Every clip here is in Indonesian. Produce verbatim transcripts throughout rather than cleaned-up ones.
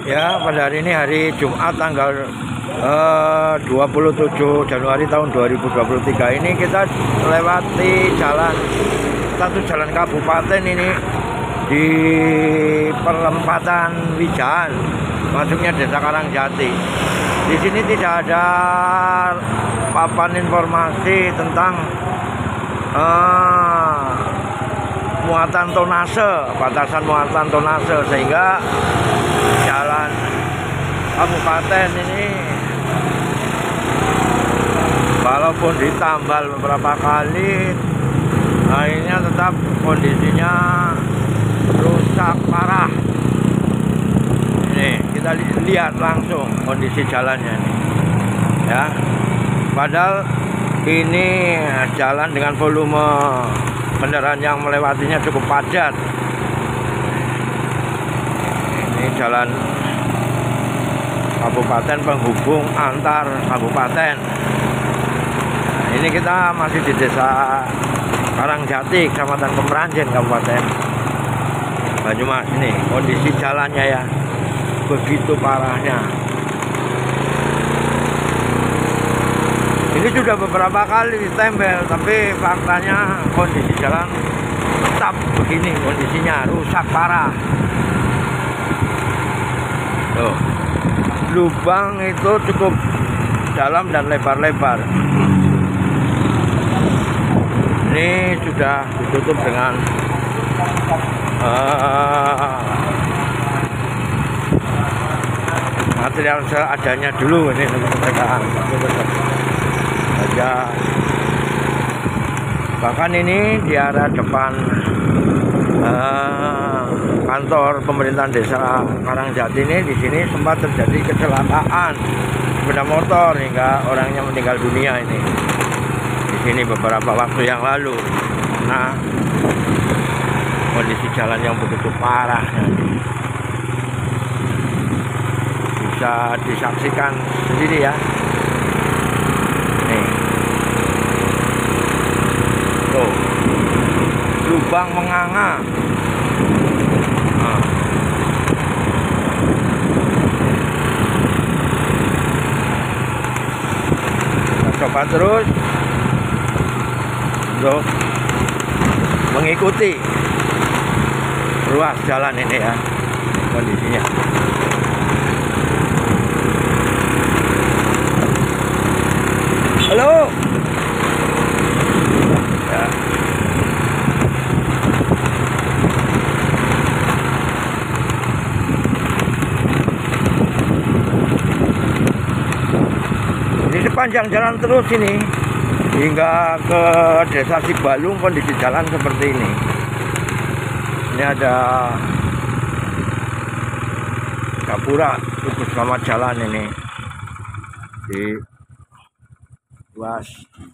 Ya, pada hari ini hari Jumat tanggal eh, dua puluh tujuh Januari tahun dua ribu dua puluh tiga ini kita lewati jalan satu jalan kabupaten ini di perempatan Wijan, masuknya Desa Karangjati. Di sini tidak ada papan informasi tentang eh, muatan tonase, batasan muatan tonase, sehingga jalan kabupaten ini walaupun ditambal beberapa kali, akhirnya tetap kondisinya rusak parah. Ini kita li lihat langsung kondisi jalannya ini, ya. Padahal ini jalan dengan volume kendaraan yang melewatinya cukup padat. Ini jalan kabupaten penghubung antar kabupaten. Nah, ini kita masih di Desa Karangjati, Kecamatan Kemeranjen, Kabupaten Banyumas. Ini kondisi jalannya ya, begitu parahnya. Ini sudah beberapa kali ditempel, tapi faktanya kondisi jalan tetap begini, kondisinya rusak parah. Tuh, lubang itu cukup dalam dan lebar-lebar. Ini sudah ditutup dengan uh, material seadanya dulu. Ini mereka aja. Bahkan ini di arah depan uh, kantor pemerintahan Desa Karangjati ini, di sini sempat terjadi kecelakaan sepeda motor hingga orangnya meninggal dunia ini. Di sini beberapa waktu yang lalu. Nah, kondisi jalan yang begitu parah bisa disaksikan sendiri ya. Nih, tuh, lubang menganga. Nah. Kita coba terus untuk mengikuti ruas jalan ini ya, kondisinya. Halo ya. Ini sepanjang jalan terus ini hingga ke Desa Sibalung, kondisi jalan seperti ini. Ini ada gapura tubuh selamat jalan ini di ruas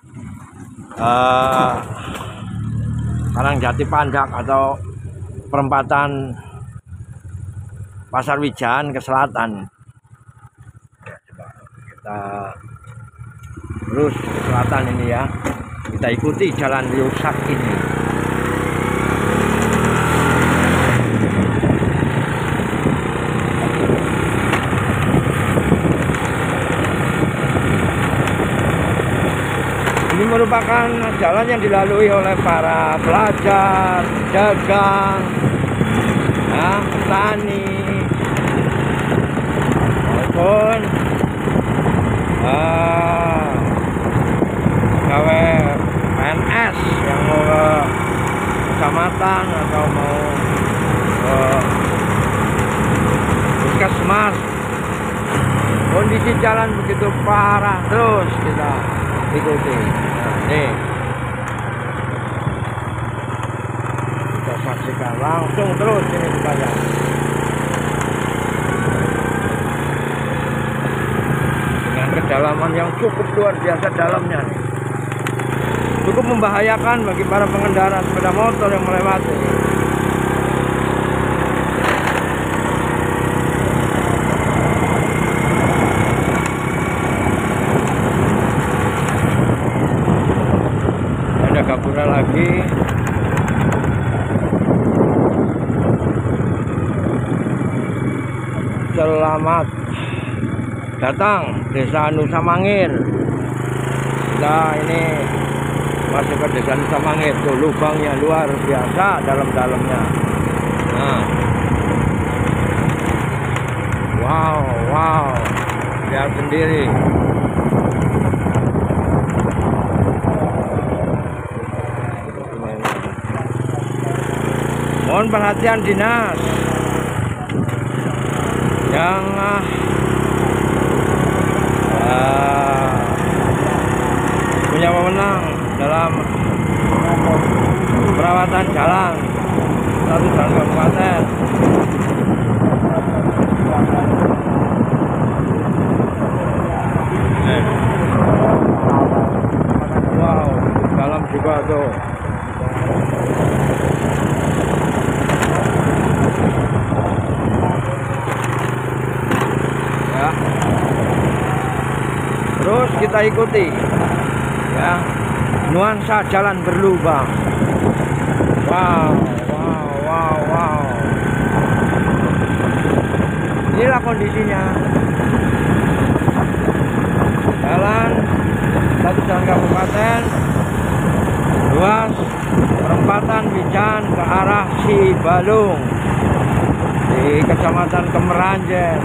uh, Karangjati Pandak atau perempatan Pasar Wijan ke selatan. Kita terus ke selatan ini ya, kita ikuti jalan rusak ini. Ini merupakan jalan yang dilalui oleh para pelajar, dagang, ya, petani, maupun uh, gawe P N S yang mau ke kecamatan atau mau ke puskesmas. Kondisi jalan begitu parah, terus kita ikuti. Nah, nih kita saksikan langsung terus ini supaya dengan kedalaman yang cukup luar biasa dalamnya nih. Cukup membahayakan bagi para pengendara sepeda motor yang melewati. Ada gapura lagi. Selamat datang Desa Nusa Mangir. Kita ini masuk ke Desa Nusa Mangir. Tuh lubangnya luar biasa dalam-dalamnya. Nah, wow, wow, lihat sendiri. Mohon perhatian dinas yang uh, uh, punya wewenang dalam perawatan jalan satu jalan kabupaten. Eh. Wow, dalam juga tuh. Ya. Terus kita ikuti ya, nuansa jalan berlubang. Wow, wow, wow, wow. Inilah kondisinya. Jalan satu jalan kabupaten, luas perempatan Wijan ke arah Sibalung di Kecamatan Kemeranjen,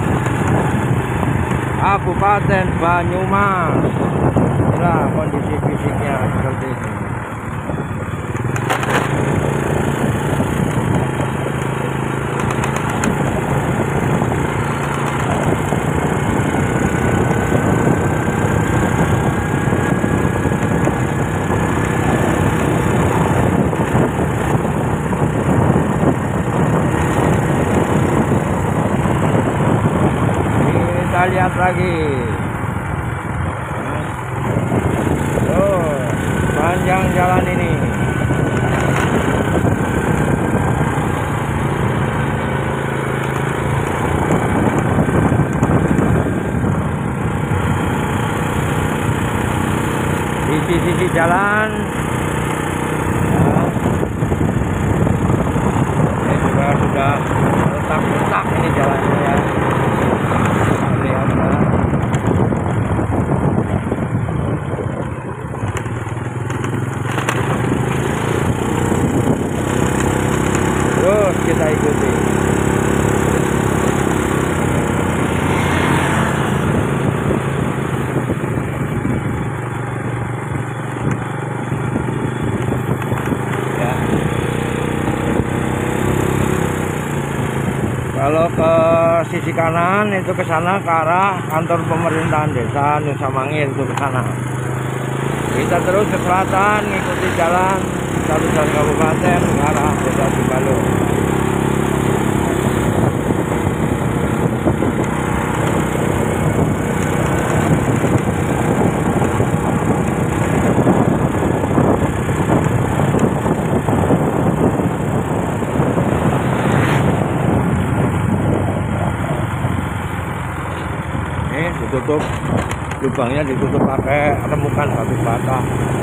Kabupaten Banyumas. Inilah kondisi fisiknya seperti ini. Kita lihat lagi. Oh, panjang jalan ini. Di sisi jalan ini juga sudah retak-retak ini jalannya ya. Lihat ya. Terus kita ikuti. Ya. Kalau ke sisi kanan itu ke sana ke arah kantor pemerintahan Desa Nusa Mangir, itu ke sana. Kita terus ke selatan ngikuti jalan satu jalan kabupaten ke arah Desa Sibalung. Ini ditutup, lubangnya ditutup pakai remukan batu bata.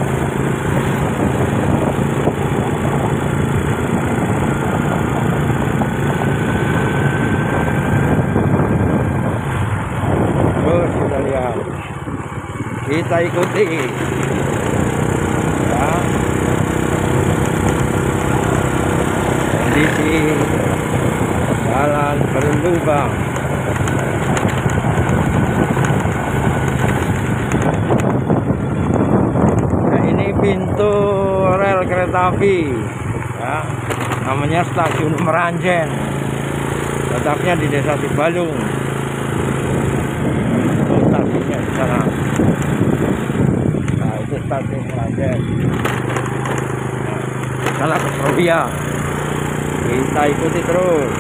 Terus kita lihat, kita ikuti ya, kondisi jalan berlubang. Pintu rel kereta api ya, namanya Stasiun Meranjen, letaknya di Desa Sibalung. Itu stasiunnya di sana. Nah, itu Stasiun Meranjen. Nah, sana ke Surabaya. Kita ikuti terus.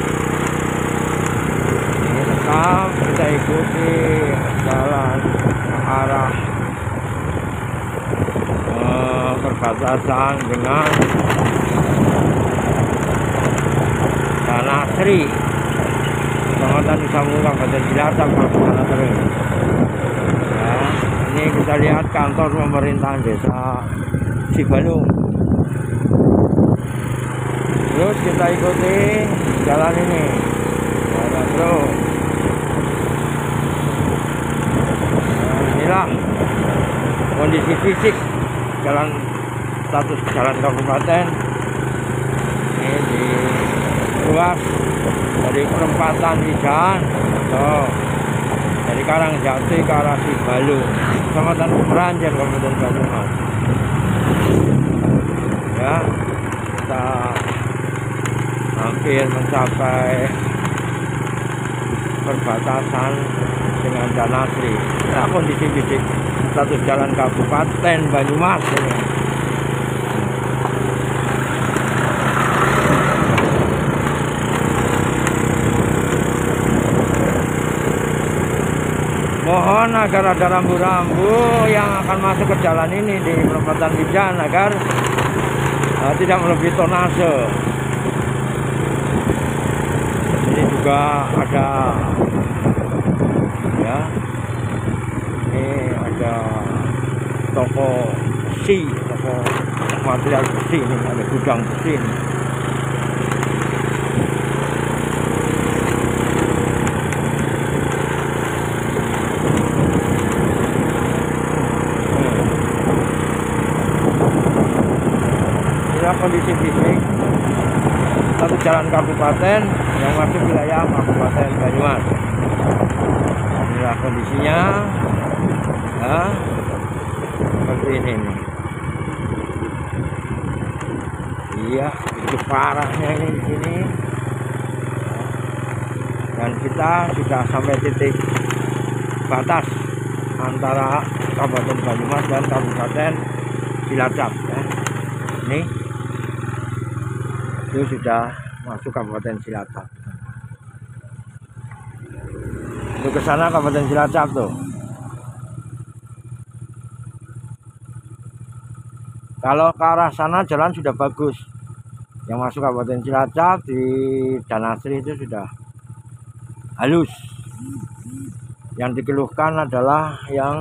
Ini tetap kita ikuti jalan ke arah perbatasan dengan Tanah Sri, Kecamatan Nusa Mangir, Kabupaten Cilacap, Tanah Sri. Ya, ini kita lihat kantor pemerintahan Desa Sibalung. Terus kita ikuti jalan ini, jalan terus. fisik jalan status jalan kabupaten ini di ruas dari perempatan Wijan atau dari Karangjati ke arah Sibalu, Kecamatan Meranjen, Kabupaten Banyumas. Ya, kita hampir mencapai perbatasan dengan Danasri. Nah, kondisi fisik status jalan Kabupaten Banyumas ini. Mohon agar ada rambu-rambu yang akan masuk ke jalan ini di perempatan Wijan agar uh, tidak melebihi tonase. Ini juga ada, ya, ini ada toko besi, toko material besi, ini ada gudang besi ini. Kondisi fisik satu jalan kabupaten yang masuk wilayah Kabupaten Banyumas. Inilah kondisinya, ya, seperti ini nih. Iya, itu parahnya ini di sini. Dan kita sudah sampai titik batas antara Kabupaten Banyumas dan Kabupaten Cilacap. Ya. Ini itu sudah masuk Kabupaten Cilacap. Itu ke sana Kabupaten Cilacap tuh. Kalau ke arah sana jalan sudah bagus. Yang masuk Kabupaten Cilacap di Danasri itu sudah halus. Yang dikeluhkan adalah yang